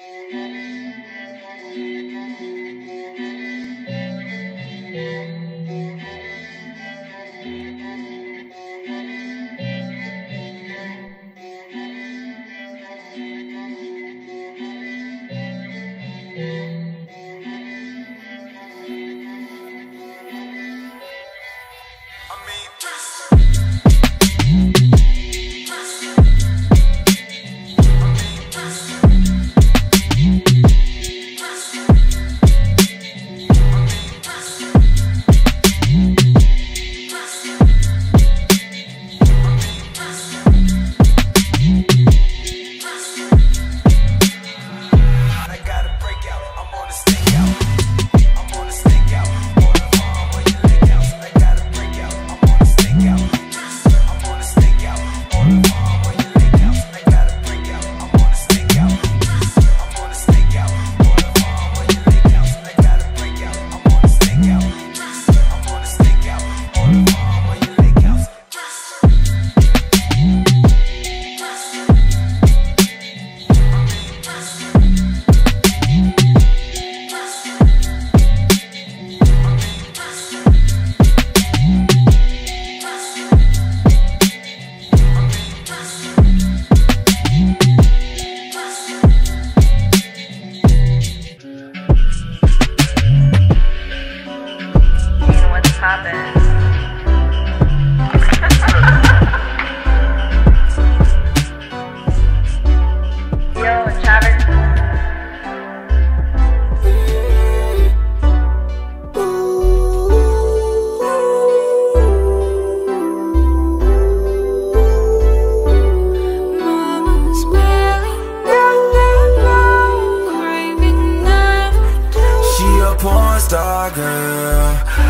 star girl,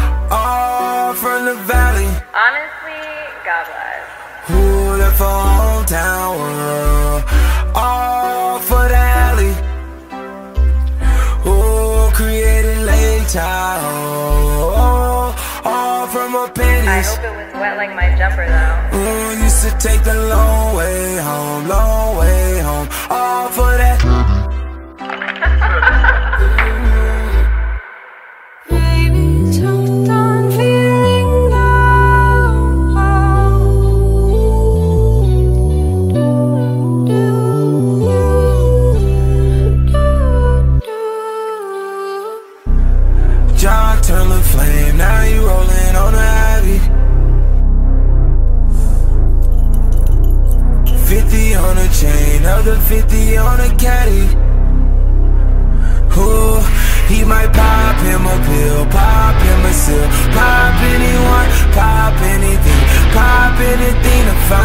all from the valley. Honestly, God bless. Who left her hometown world, all for the alley. Who created late child, all from her pennies. I hope it was wet like my jumper though. Used to take the long way home, all for that. Turn the flame, now you rolling on the Ivy. 50 on a chain, other 50 on a caddy. Ooh, he might pop him a pill, pop him a seal, pop anyone, pop anything to find